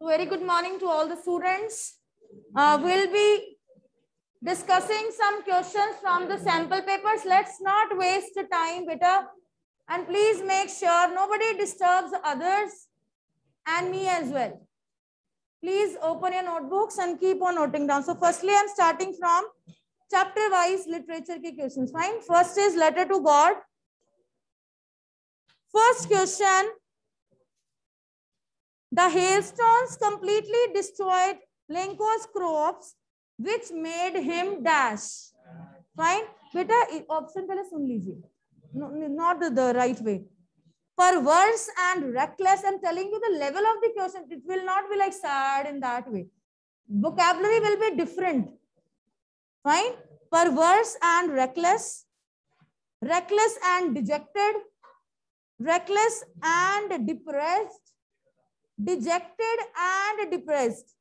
Very good morning to all the students. We'll be discussing some questions from the sample papers. Let's not waste the time, beta. And please make sure nobody disturbs others and me as well. Please open your notebooks and keep on noting down. So firstly, I'm starting from chapter-wise literature ke questions. Fine. First is letter to God. First question. The hailstones completely destroyed Lenko's crops, which made him dash. Fine. Beta, option pehle sun lijiye. No, not the right way. Perverse and reckless. I'm telling you the level of the question. It will not be like sad in that way. Vocabulary will be different. Fine. Perverse and reckless. Reckless and dejected. Reckless and depressed. Dejected and depressed.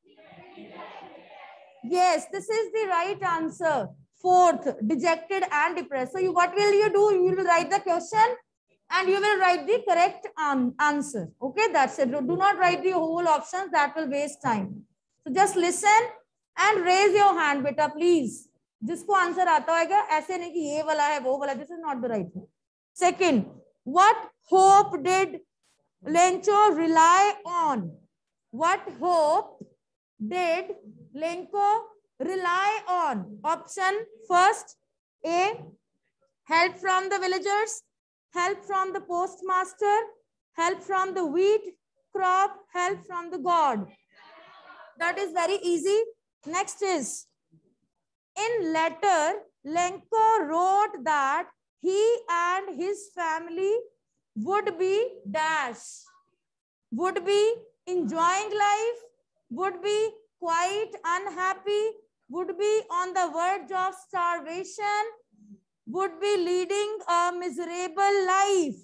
Yes, this is the right answer. Fourth, dejected and depressed. So what will you do? You will write the question and you will write the correct answer. Okay, that's it. Do not write the whole options. That will waste time. So just listen and raise your hand, beta, please. जिसको answer आता होगा ऐसे नहीं कि ये वाला है वो वाला. This is not the right one. Second, what hope did Lenko rely on? What hope did Lenko rely on? Option first, A, help from the villagers, help from the postmaster, help from the wheat crop, help from the god. That is very easy. Next is, in letter, Lenko wrote that he and his family would be dash, would be enjoying life, would be quite unhappy, would be on the verge of starvation, would be leading a miserable life.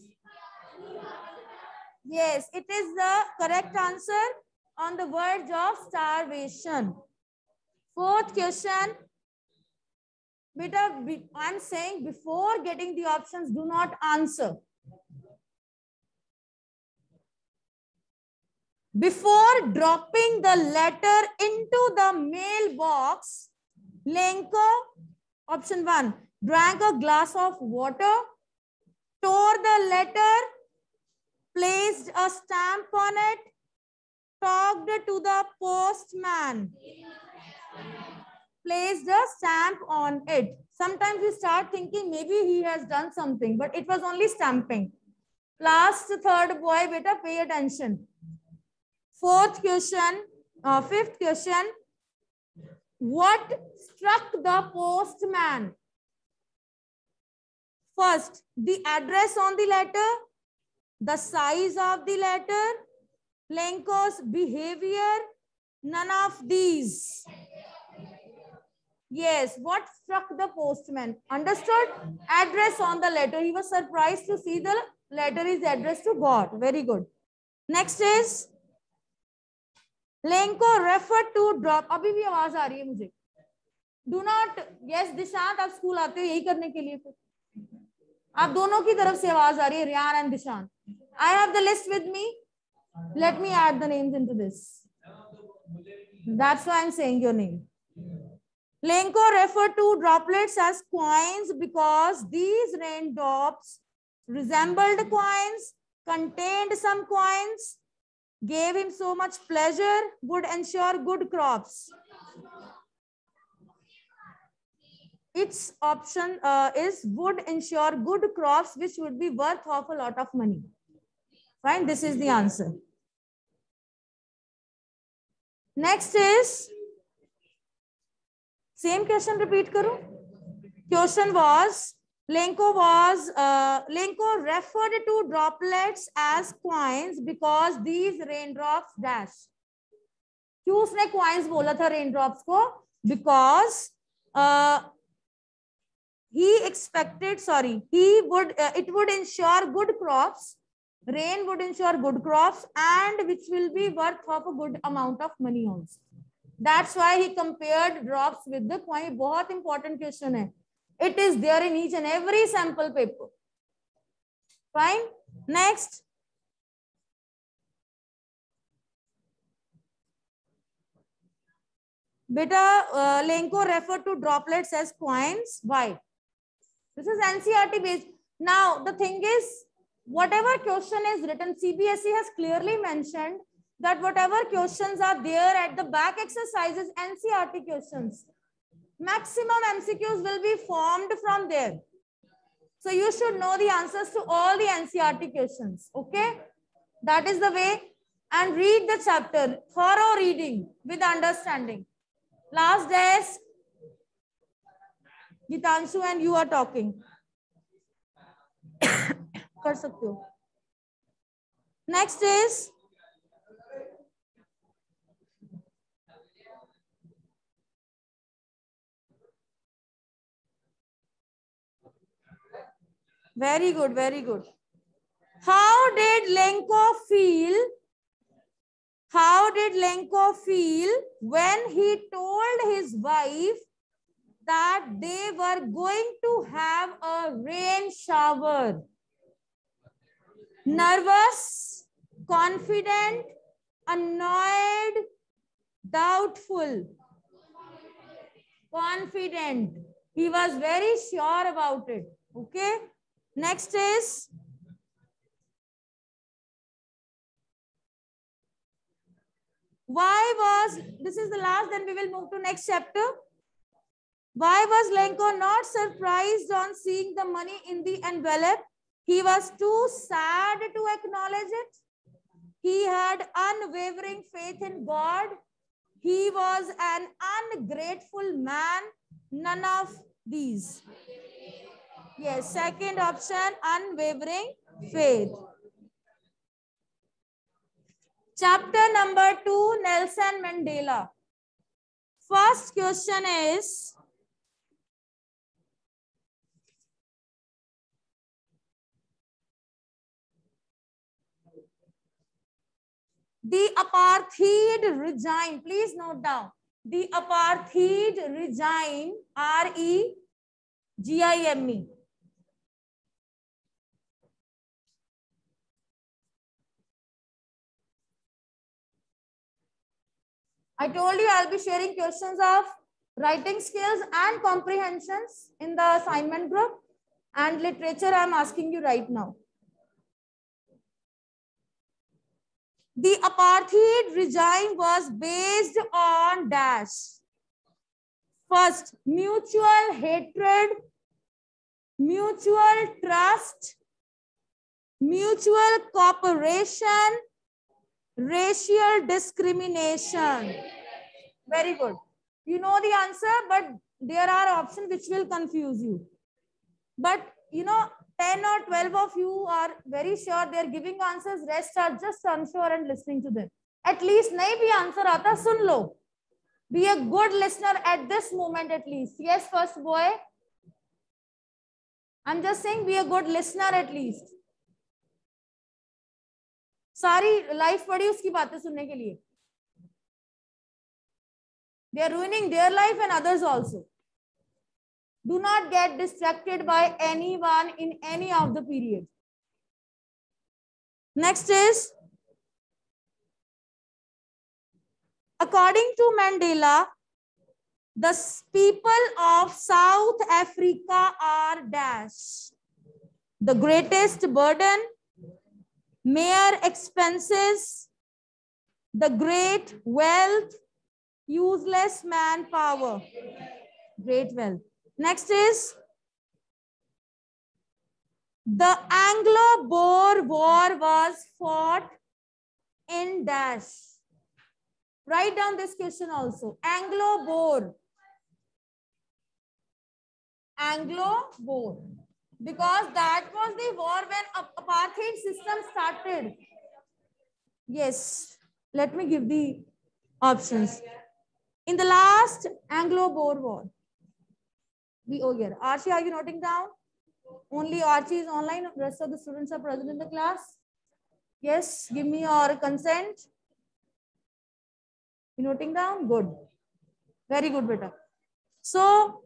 Yes, it is the correct answer, on the verge of starvation. Fourth question. Beta, I'm saying before getting the options, do not answer. Before dropping the letter into the mailbox, Lenko, option 1, drank a glass of water, tore the letter, placed a stamp on it, talked to the postman, placed a stamp on it. Sometimes we start thinking maybe he has done something, but it was only stamping. Last third boy, beta, pay attention. Fourth question, fifth question. What struck the postman? First, the address on the letter, the size of the letter, Lenko's behavior, none of these. Yes, what struck the postman? Understood? Address on the letter. He was surprised to see the letter is addressed to God. Very good. Next is, Lenko referred to drop. अभी भी आवाज आ रही है मुझे. Do not. Yes, Dishant, आप school आते हो यही करने के लिए फिर. आप दोनों की तरफ से आवाज आ रही है, Ryan and Dishant. I have the list with me. Let me add the names into this. That's why I'm saying your name. Lenko referred to droplets as coins because these raindrops resembled coins, contained some coins, gave him so much pleasure, would ensure good crops. Its option is would ensure good crops, which would be worth of a lot of money. Fine, this is the answer. Next is, same question repeat karo. Question was, Lenko referred to droplets as coins because these raindrops dash. क्यों उसने coins बोला था raindrops को? Because it would ensure good crops. Rain would ensure good crops and which will be worth of a good amount of money also. That's why he compared drops with the coin. बहुत important question है. It is there in each and every sample paper. Fine. Next. Beta, Lenko referred to droplets as coins. Why? This is NCERT based. Now, the thing is, whatever question is written, CBSE has clearly mentioned that whatever questions are there at the back exercises, NCERT questions, maximum MCQs will be formed from there. So you should know the answers to all the NCERT questions. Okay? That is the way. And read the chapter. Thorough reading with understanding. Last days, Gitanshu and you are talking. कर सकते हो. Next is very good, very good. How did Lenko feel? How did Lenko feel when he told his wife that they were going to have a rain shower? Nervous, confident, annoyed, doubtful. Confident. He was very sure about it. Okay. Next is this is the last, then we will move to next chapter. Why was Lenko not surprised on seeing the money in the envelope? He was too sad to acknowledge it. He had unwavering faith in God. He was an ungrateful man. None of these. Yes, second option, unwavering faith. Chapter number 2, Nelson Mandela. First question is, the apartheid regime, please note down, the apartheid regime, R-E-G-I-M-E. I told you I'll be sharing questions of writing skills and comprehensions in the assignment group, and literature I'm asking you right now. The apartheid regime was based on dash. First, mutual hatred, mutual trust, mutual cooperation, racial discrimination. Very good. You know the answer, but there are options which will confuse you. But you know, 10 or 12 of you are very sure they are giving answers. Rest are just unsure and listening to them. At least nahi bhi answer aata, sun lo. Be a good listener at this moment at least. Yes, first boy. I'm just saying be a good listener at least. सारी life पड़ी उसकी बातें सुनने के लिए. They are ruining their life and others also. Do not get distracted by anyone in any of the period. Next is, according to Mandela, the people of South Africa are dash. The greatest burden, mere expenses, the great wealth, useless manpower. Great wealth. Next is, the Anglo-Boer War was fought in dash. Write down this question also. Anglo-Boer. Anglo-Boer. Because that was the war when apartheid system started. Yes. Let me give the options. In the last Anglo-Boer War. here. Archie, are you noting down? Only Archie is online. Rest of the students are present in the class. Yes, give me your consent. You noting down? Good. Very good, beta. So,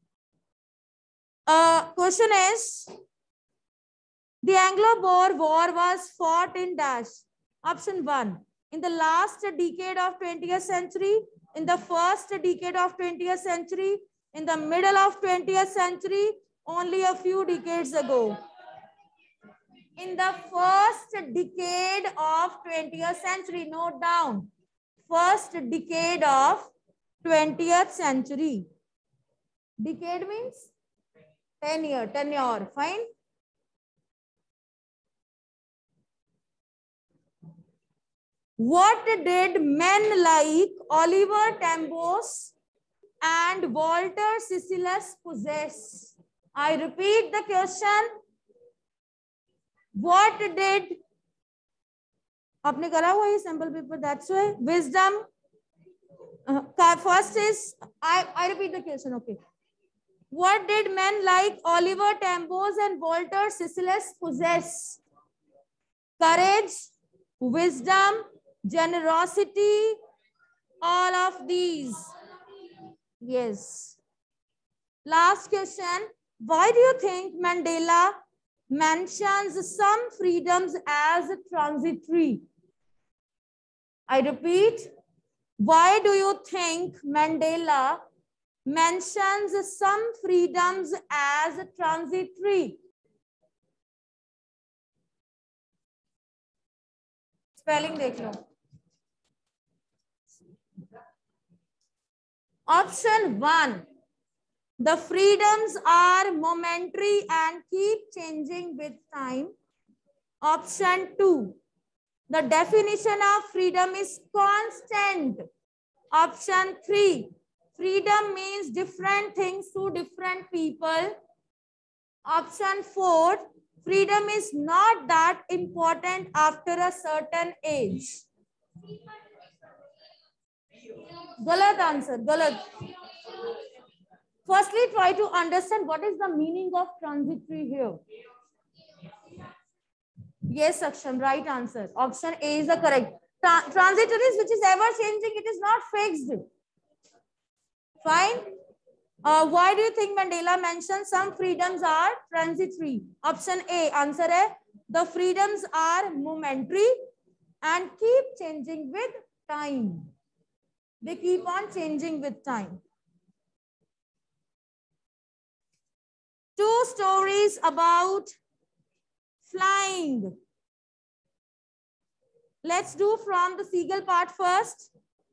question is, the Anglo-Boer War was fought in dash. Option 1, In the last decade of 20th century, in the first decade of 20th century, in the middle of 20th century, only a few decades ago. In the first decade of 20th century, note down, first decade of 20th century. Decade means 10 year, tenure, fine. What did men like Oliver Tambos and Walter Cicillus possess? I repeat the question. What did, आपने करा हुआ ये sample paper, that's why wisdom. First is, I repeat the question, okay. What did men like Oliver Tambos and Walter Cicillus possess? Courage, wisdom, generosity, all of these. Yes. Last question. Why do you think Mandela mentions some freedoms as transitory? I repeat. Why do you think Mandela mentions some freedoms as transitory? Spelling देख लो. Option 1. The freedoms are momentary and keep changing with time. Option 2. The definition of freedom is constant. Option 3. Freedom means different things to different people. Option 4. Freedom is not that important after a certain age. Galat answer, galat. Firstly, try to understand what is the meaning of transitory here. Yes, Aksham, right answer. Option A is the correct. Transitory is which is ever changing. It is not fixed. Fine. Why do you think Mandela mentioned some freedoms are transitory? Option A, answer है, the freedoms are momentary and keep changing with time. They keep on changing with time. 2 stories about flying. Let's do from the seagull part first.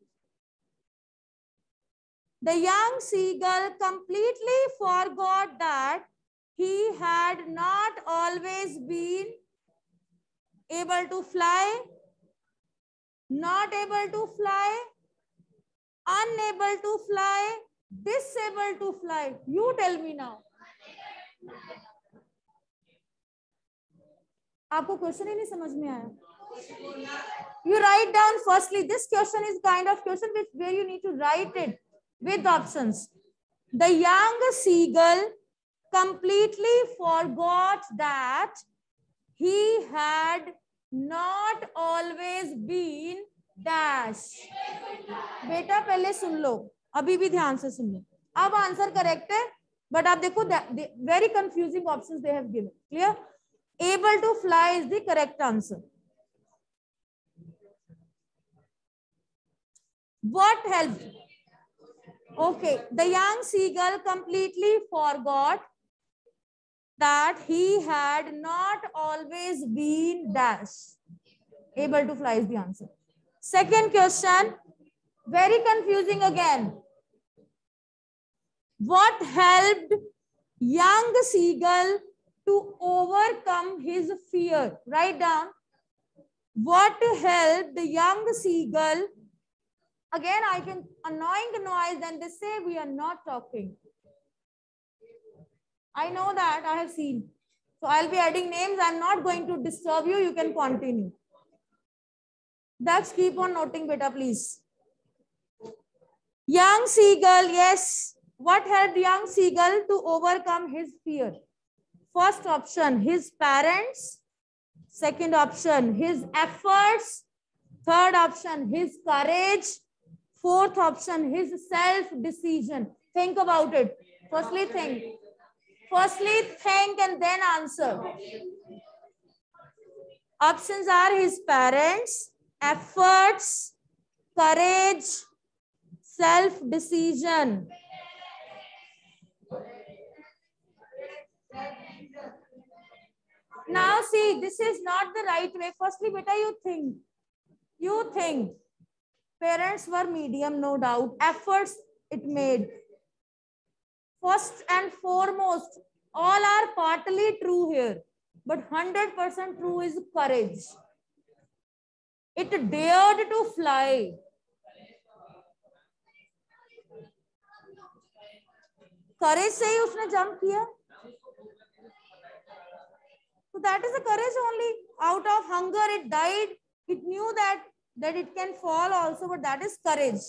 The young seagull completely forgot that he had not always been able to fly, not able to fly, unable to fly, disabled to fly. You tell me now. आपको question ही नहीं समझ में आया? You write down firstly. This question is kind of question where you need to write it with options. The young seagull completely forgot that he had not always been dash. बेटा पहले सुन लो, अभी भी ध्यान से सुन लो. अब आंसर करेक्ट है, but आप देखो very confusing options they have given. Clear? Able to fly is the correct answer. What helped? Okay, the young seagull completely forgot that he had not always been dash. Able to fly is the answer. Second question, very confusing again. What helped young seagull to overcome his fear? Write down. What helped the young seagull? Again, I can annoying noise and they say we are not talking. I know that, I have seen. So I'll be adding names. I'm not going to disturb you. You can continue. That's keep on noting, beta, please. Young seagull, yes. What helped young seagull to overcome his fear? First option, his parents. Second option, his efforts. Third option, his courage. Fourth option, his self-decision. Think about it. Firstly, think. Firstly, think and then answer. Options are his parents, efforts, courage, self-decision. Now see, this is not the right way. Firstly, beta, you think parents were medium, no doubt. Efforts it made. First and foremost, all are partly true here, but 100% true is courage. It dared to fly. Courage से ही उसने jump किया. So that is the courage only. Out of hunger, it died. It knew that it can fall also, but that is courage.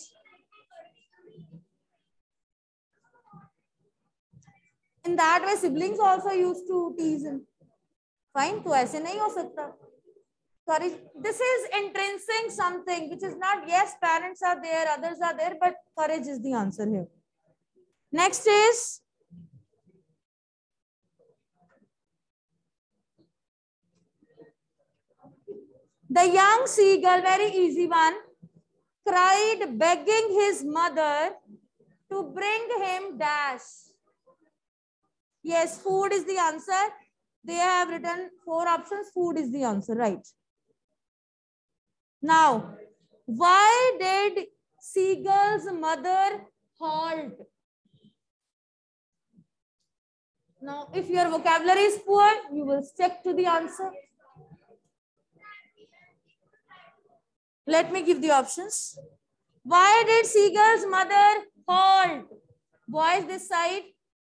In that way, siblings also used to tease him. Fine, तो ऐसे नहीं हो सकता. Courage. This is intrinsic something which is not, yes, parents are there, others are there, but courage is the answer here. Next is the young seagull, very easy one, cried begging his mother to bring him dash. Yes, food is the answer. They have written 4 options. Food is the answer, right? Now, why did seagull's mother halt? Now, if your vocabulary is poor, you will stick to the answer. Let me give the options. Why did seagull's mother halt? Boys, this side.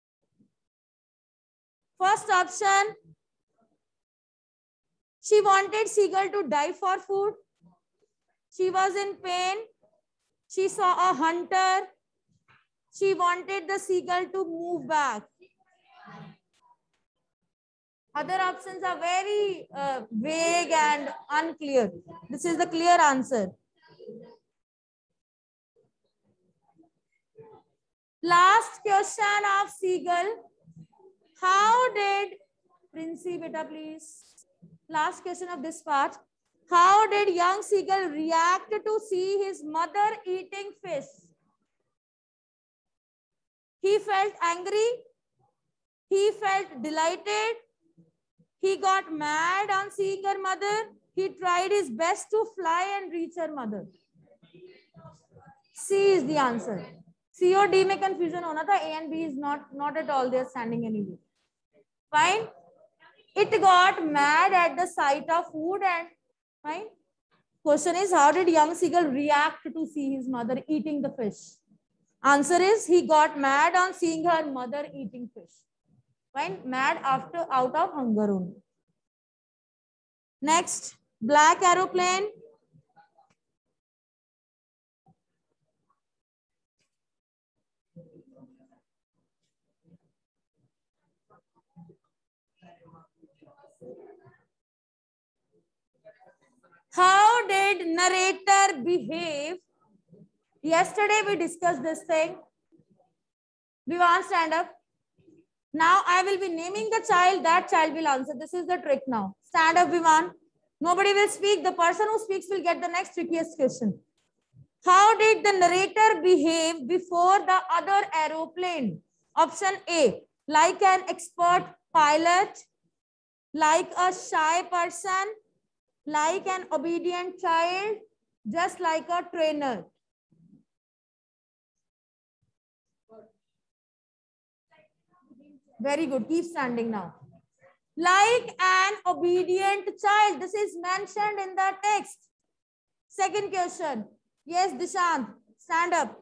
First option, she wanted seagull to die for food. She was in pain. She saw a hunter. She wanted the seagull to move back. Other options are very vague and unclear. This is the clear answer. Last question of seagull. How did, Princey, beta, please. Last question of this part. How did young seagull react to see his mother eating fish? He felt angry. He felt delighted. He got mad on seeing her mother. He tried his best to fly and reach her mother. C is the answer. C or D में confusion होना था. A and B is not at all. They are standing anyway. Fine. It got mad at the sight of food and fine. Question is, how did young seagull react to see his mother eating the fish? Answer is, he got mad on seeing her mother eating fish. Fine. Mad out of hunger only. Next, black aeroplane. How did narrator behave? Yesterday we discussed this thing. Vivan, stand up. Now I will be naming the child. That child will answer. This is the trick now. Stand up, Vivan. Nobody will speak. The person who speaks will get the next trickiest question. How did the narrator behave before the other aeroplane? Option A, like an expert pilot, like a shy person, like an obedient child, just like a trainer. Very good. Keep standing now. Like an obedient child. This is mentioned in the text. Second question. Yes, Dishant, stand up.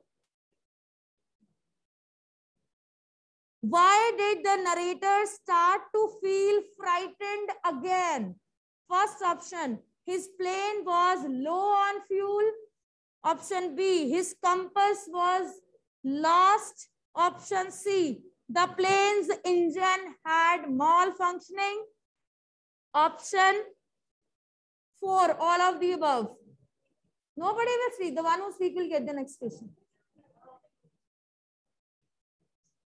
Why did the narrator start to feel frightened again? First option, his plane was low on fuel. Option B, his compass was lost. Option C, the plane's engine had malfunctioning. Option 4, all of the above. Nobody will speak. The one who speaks will get the next question.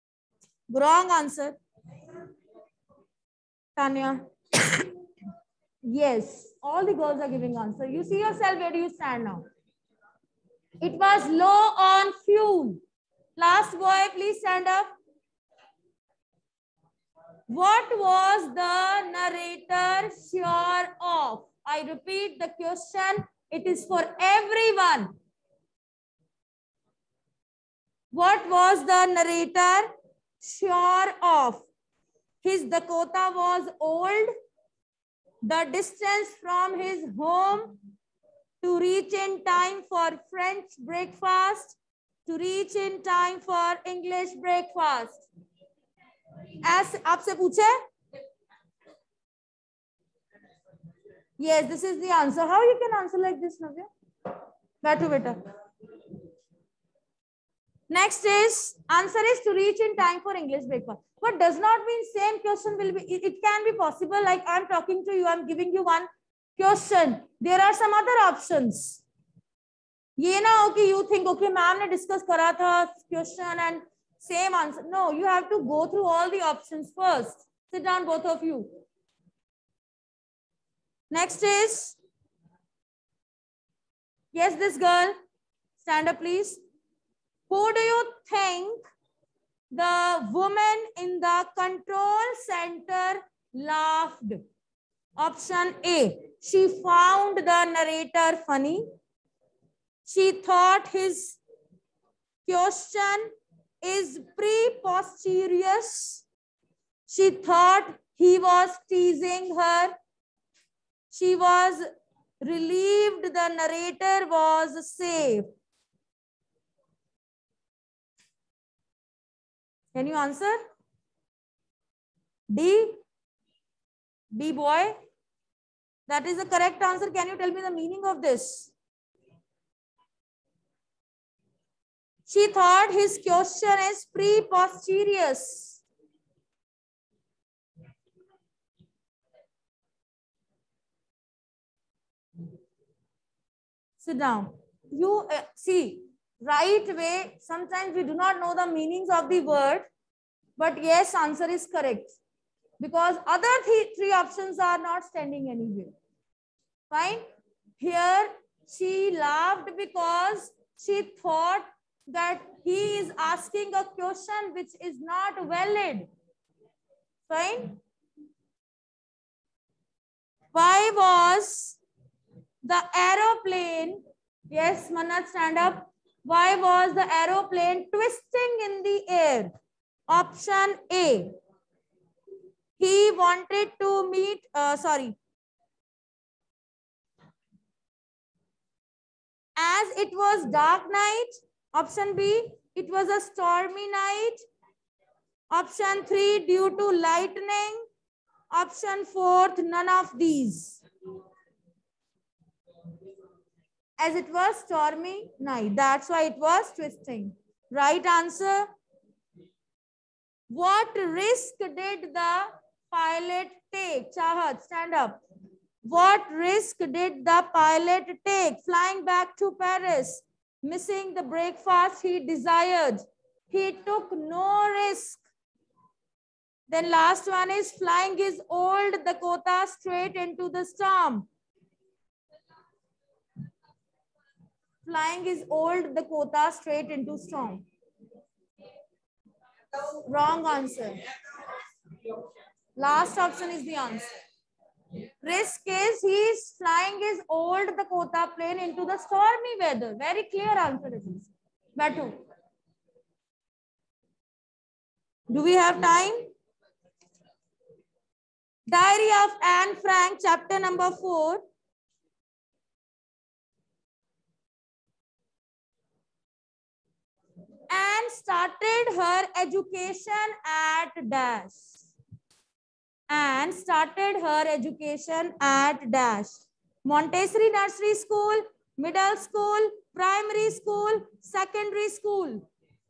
Wrong answer. Tanya. Yes, all the girls are giving answer. You see yourself, where do you stand now? It was low on fuel. Last boy, please stand up. What was the narrator sure of? I repeat the question. It is for everyone. What was the narrator sure of? His Dakota was old. The distance from his home to reach in time for French breakfast, to reach in time for English breakfast. As आपसे पूछे? Yes, this is the answer. How you can answer like this, Navya? बैठो बेटा. Next is answer is to reach in time for English breakfast. But does not mean same question will be. It can be possible. Like I'm talking to you, I'm giving you one question. There are some other options. ये ना हो कि you think okay, ma'am ने discuss करा था question and same answer. No, you have to go through all the options first. Sit down, both of you. Next is yes, this girl. Stand up, please. Who do you think the woman in the control center laughed? Option A. She found the narrator funny. She thought his question is preposterous. She thought he was teasing her. She was relieved the narrator was safe. Can you answer? D? B boy? That is the correct answer. Can you tell me the meaning of this? She thought his question is preposterous. Sit down. You see, right way, sometimes we do not know the meanings of the word, but yes, answer is correct. Because other three options are not standing anywhere. Fine. Here, she laughed because she thought that he is asking a question which is not valid. Fine. Why was the aeroplane, yes, Manat, stand up. Why was the aeroplane twisting in the air? Option A. He wanted to meet, as it was dark night. Option B, it was a stormy night. Option 3, due to lightning. Option 4, none of these. As it was stormy night, that's why it was twisting. Right answer. What risk did the pilot take? Chahat, stand up. What risk did the pilot take? Flying back to Paris, missing the breakfast he desired. He took no risk. Then last one is flying his old Dakota straight into the storm. Flying his old Dakota straight into storm. Wrong answer. Last option is the answer. Risk is he is flying his old Dakota plane into the stormy weather. Very clear answer it is. Batu. Do we have time? Diary of Anne Frank, chapter number 4. Anne started her education at dash. Anne started her education at dash. Montessori Nursery School, middle school, primary school, secondary school.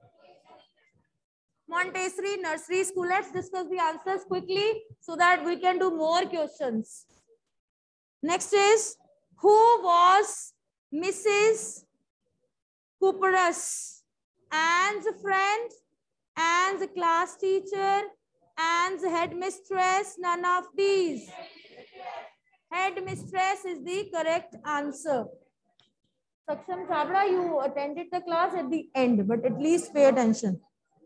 Montessori Nursery School. Let's discuss the answers quickly so that we can do more questions. Next is, who was Mrs. Cooperus? Anne's friend, Anne's class teacher, Anne's headmistress, none of these. Headmistress is the correct answer. Saksham Chabra, you attended the class at the end, but at least pay attention.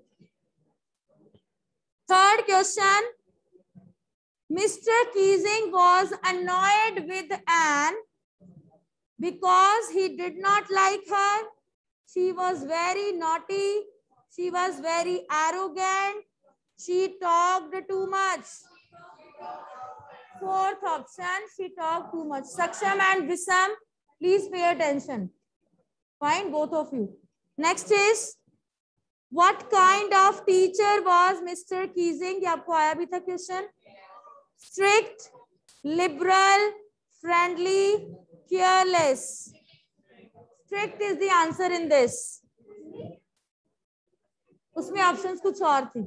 Third question. Mr. Keesing was annoyed with Anne because he did not like her. She was very naughty. She was very arrogant. She talked too much. Fourth option, she talked too much. Saksham and Visam, please pay attention. Fine, both of you. Next is, what kind of teacher was Mr. Keesing? ये आपको आया भी था question. Strict, liberal, friendly, careless. Strict is the answer in this. उसमें options कुछ और थी.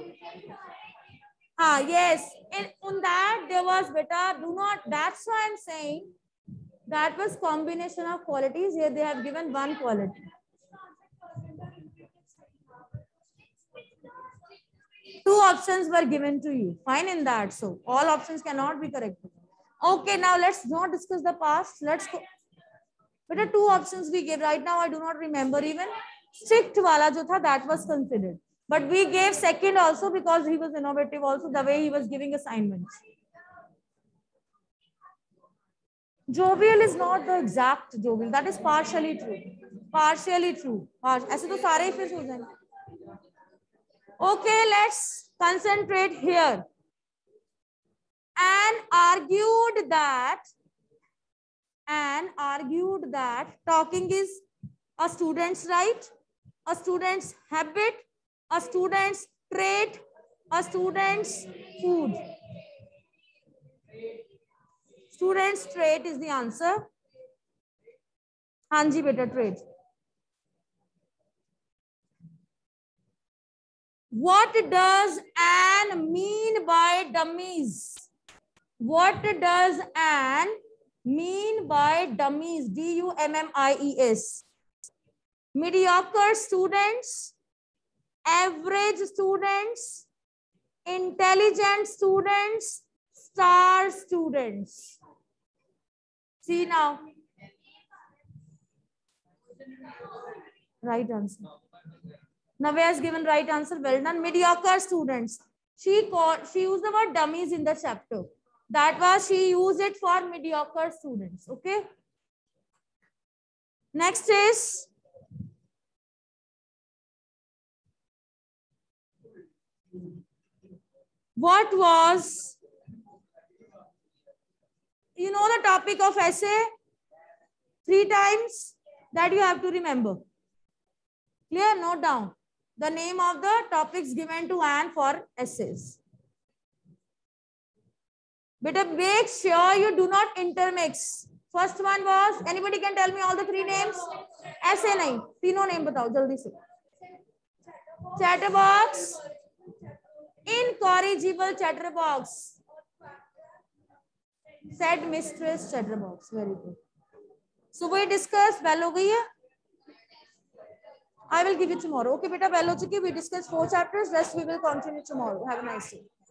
Yes. In that there was beta. Do not. That's why I'm saying that was combination of qualities. Here they have given one quality. Two options were given to you. Fine in that. So all options cannot be correct. Okay. Now let's not discuss the past. Let's go. Beta, two options we gave. Right now I do not remember even. Strict wala jo tha, that was considered. But we gave second also because he was innovative also, the way he was giving assignments. Jovial is not the exact jovial. That is partially true. Partially true. ऐसे तो सारे ही फिर हो जाएंगे. Okay, let's concentrate here. Anne argued that talking is a student's right, a student's habit, a student's trait, a student's food. Student's trait is the answer. Hanji beta, trait. What does Anne mean by dummies? What does Anne mean by dummies? D-U-M-M-I-E-S. Mediocre students, average students, intelligent students, star students. See now. Right answer. Navya has given right answer. Well done. Mediocre students. She used the word dummies in the chapter. That was, she used it for mediocre students. Okay. Next is, what was, you know the topic of essay? 3 times that you have to remember. Clear? Note down the name of the topics given to Anne for essays. But make sure you do not intermix. First one was, anybody can tell me all the 3 names? Essay nahi. Tino name batao jaldi se. Chatterbox. Incorrigible chatterbox. Said Mistress Chatterbox. Very good. So we discussed, bell ho gayi hai? I will give you tomorrow. Okay, beta, bell ho chuki hai. We discussed 4 chapters. Rest we will continue tomorrow. Have a nice day.